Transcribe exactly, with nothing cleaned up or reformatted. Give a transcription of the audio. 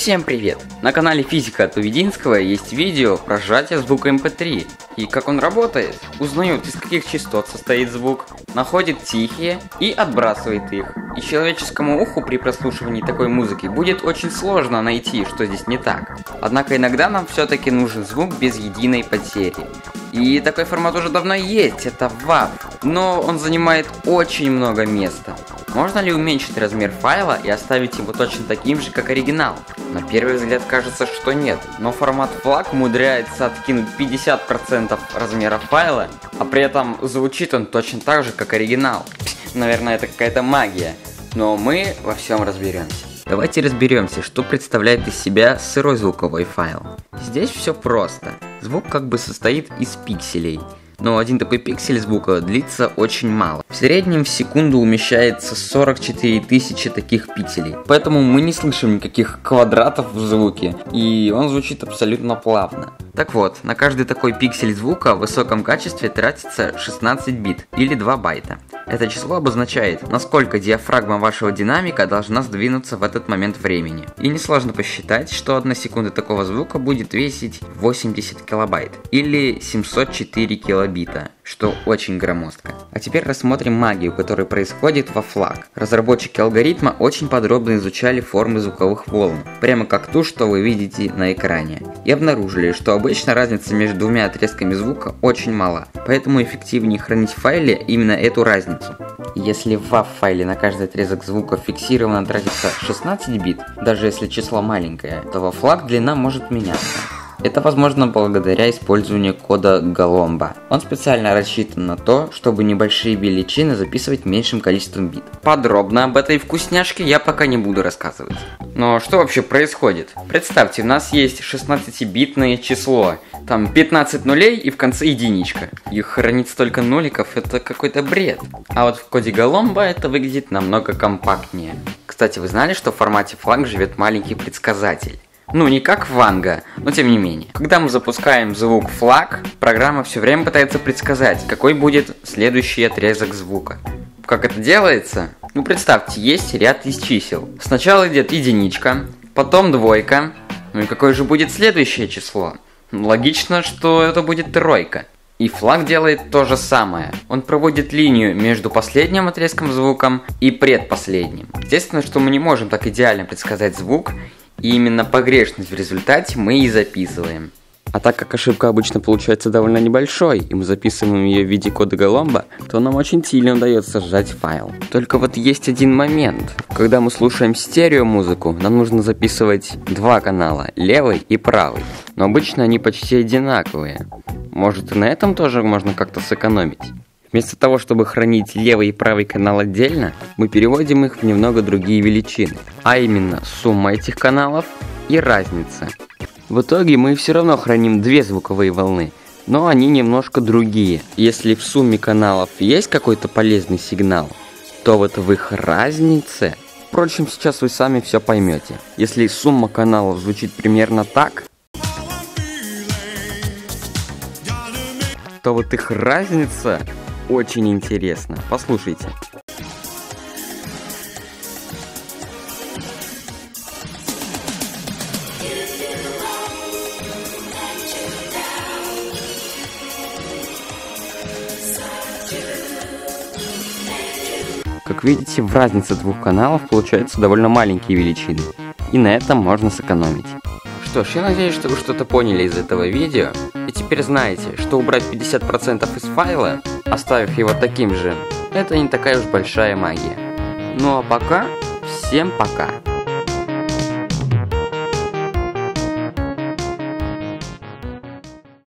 Всем привет! На канале Физика от Увидинского есть видео про сжатие звука эм пэ три. И как он работает. Узнает, из каких частот состоит звук, находит тихие и отбрасывает их. И человеческому уху при прослушивании такой музыки будет очень сложно найти, что здесь не так. Однако иногда нам все-таки нужен звук без единой потери. И такой формат уже давно есть, это вав, но он занимает очень много места. Можно ли уменьшить размер файла и оставить его точно таким же, как оригинал? На первый взгляд кажется, что нет, но формат флаг умудряется откинуть пятьдесят процентов размера файла, а при этом звучит он точно так же, как оригинал. Наверное, это какая-то магия, но мы во всем разберемся. Давайте разберемся, что представляет из себя сырой звуковой файл. Здесь все просто. Звук как бы состоит из пикселей, но один такой пиксель звука длится очень мало. В среднем в секунду умещается сорок четыре тысячи таких пикселей, поэтому мы не слышим никаких квадратов в звуке, и он звучит абсолютно плавно. Так вот, на каждый такой пиксель звука в высоком качестве тратится шестнадцать бит или два байта. Это число обозначает, насколько диафрагма вашего динамика должна сдвинуться в этот момент времени. И несложно посчитать, что одна секунда такого звука будет весить восемьдесят килобайт или семьсот четыре килобита, что очень громоздко. А теперь рассмотрим магию, которая происходит во флаг. Разработчики алгоритма очень подробно изучали формы звуковых волн, прямо как ту, что вы видите на экране, и обнаружили, что обычно разница между двумя отрезками звука очень мала, поэтому эффективнее хранить в файле именно эту разницу. Если в вав файле на каждый отрезок звука фиксированно тратится шестнадцать бит, даже если число маленькое, то во флаг длина может меняться. Это возможно благодаря использованию кода Голомба. Он специально рассчитан на то, чтобы небольшие величины записывать меньшим количеством бит. Подробно об этой вкусняшке я пока не буду рассказывать. Но что вообще происходит? Представьте, у нас есть шестнадцатибитное число. Там пятнадцать нулей и в конце единичка. Их хранить столько нуликов, это какой-то бред. А вот в коде Голомба это выглядит намного компактнее. Кстати, вы знали, что в формате флаг живет маленький предсказатель? Ну, не как Ванга, но тем не менее. Когда мы запускаем звук флаг, программа все время пытается предсказать, какой будет следующий отрезок звука. Как это делается? Ну, представьте, есть ряд из чисел. Сначала идет единичка, потом двойка. Ну и какое же будет следующее число? Логично, что это будет тройка. И флаг делает то же самое. Он проводит линию между последним отрезком звука и предпоследним. Естественно, что мы не можем так идеально предсказать звук, и именно погрешность в результате мы и записываем. А так как ошибка обычно получается довольно небольшой, и мы записываем ее в виде кода Голомба, то нам очень сильно удается сжать файл. Только вот есть один момент. Когда мы слушаем стереомузыку, нам нужно записывать два канала, левый и правый. Но обычно они почти одинаковые. Может, и на этом тоже можно как-то сэкономить? Вместо того, чтобы хранить левый и правый канал отдельно, мы переводим их в немного другие величины, а именно сумма этих каналов и разница. В итоге мы все равно храним две звуковые волны, но они немножко другие. Если в сумме каналов есть какой-то полезный сигнал, то вот в их разнице... Впрочем, сейчас вы сами все поймете. Если сумма каналов звучит примерно так, то вот их разница... очень интересно. Послушайте. Как видите, в разнице двух каналов получаются довольно маленькие величины. И на этом можно сэкономить. Что ж, я надеюсь, что вы что-то поняли из этого видео. И теперь знаете, что убрать пятьдесят процентов из файла, оставив его таким же, это не такая уж большая магия. Ну а пока, всем пока!